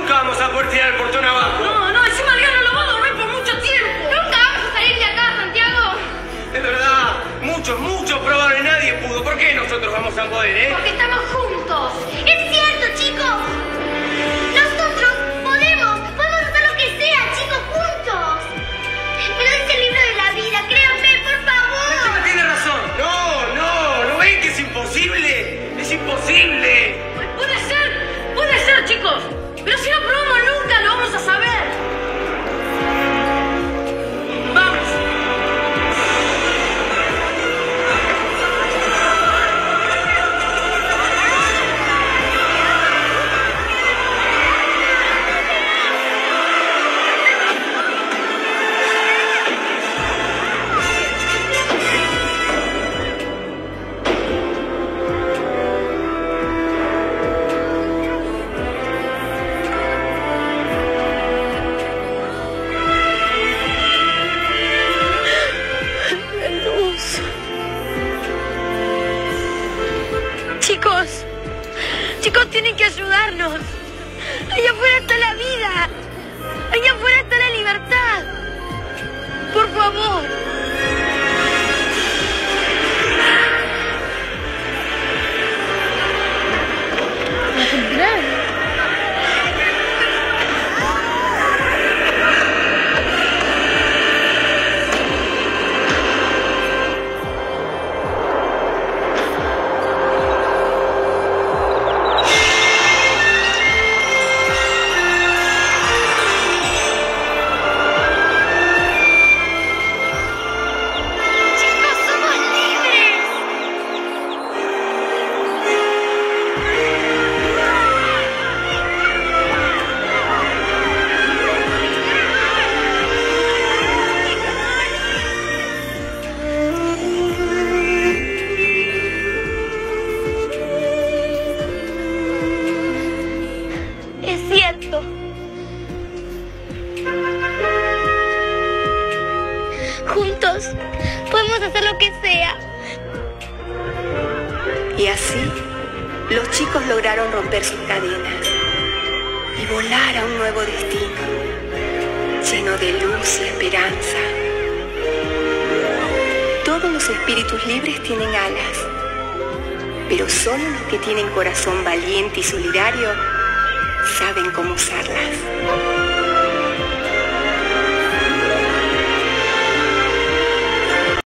Nunca vamos a poder tirar el portón abajo. No, encima Leandro no va a dormir por mucho tiempo. Nunca vamos a salir de acá, Santiago. Es verdad, muchos probaron y nadie pudo. ¿Por qué nosotros vamos a poder, Porque estamos juntos. Es cierto, chicos. Nosotros podemos hacer lo que sea, chicos, juntos. Pero dice el libro de la vida, créanme, por favor. Ella tiene razón. ¿No ven que es imposible? Es imposible. Puede ser, chicos. Pero si no probamos nunca, lo vamos a saber. Vamos. Chicos, tienen que ayudarnos. Allá afuera está la vida. Allá afuera está la libertad. Por favor. ¿Vas a entrar? Juntos podemos hacer lo que sea. Y así, los chicos lograron romper sus cadenas y volar a un nuevo destino, lleno de luz y esperanza. Todos los espíritus libres tienen alas, pero solo los que tienen corazón valiente y solidario saben cómo usarlas.